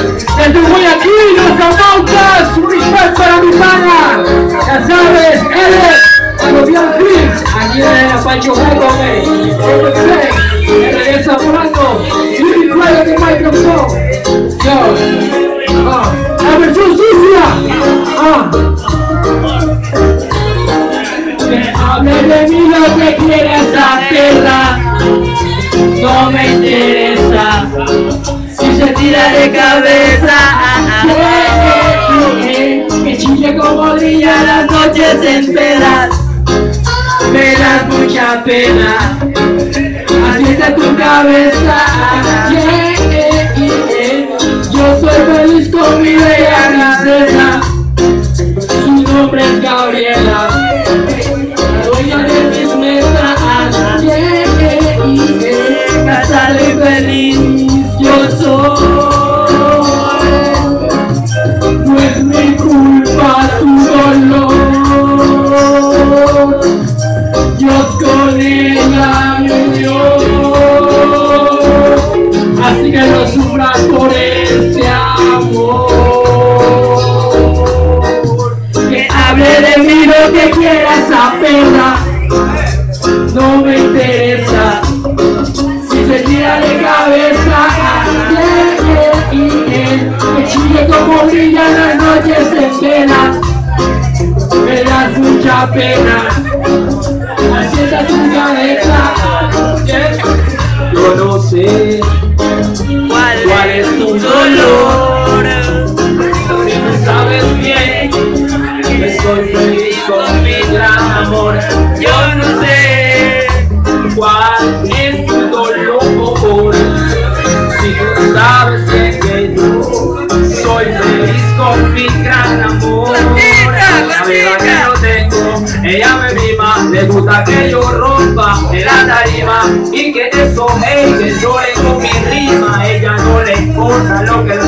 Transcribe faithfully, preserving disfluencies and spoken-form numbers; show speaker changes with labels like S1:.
S1: Desde Guayaquil, los Amautas, un respeto para mi pana. Ya sabes, él es Agobian Films, aquí en la Pancho Jaco, el de Zamorano, y Playa de Microsoft. Yo, ah, la versión sucia. Ah. Que hable de mí lo que quiera esa perra, no me interesa. Si se tira de cabeza, que, que chille como brilla las noches enteras, me das mucha pena. Asienta tu cabeza, yeah, yeah, yeah. Yo soy feliz con mi bella princesa, su nombre es Gabriela, la dueña de mis metas, yeah, yeah, yeah. Casada y feliz yo soy, no es mi culpa tu dolor, Dios con ella me dio, así que no sufras por este amor. Que hable de mí lo que quiera esa perra, no me interesa. Si se tira de cabeza, yeah, yeah, yeah. Que chille como brillan las noches enteras, me das mucha pena. Asienta tu cabeza, yeah. Yo no sé cuál, cuál es tu dolor, si no sabes bien que soy feliz con mi gran amor. Yo no sé cuál es tu dolor, si tú sabes bien que yo soy feliz con mi gran amor. La vida que yo tengo, ella me mima, le gusta que yo rompa en la tarima y que eso, hey, que llore con mi rima. Ella no le importa lo que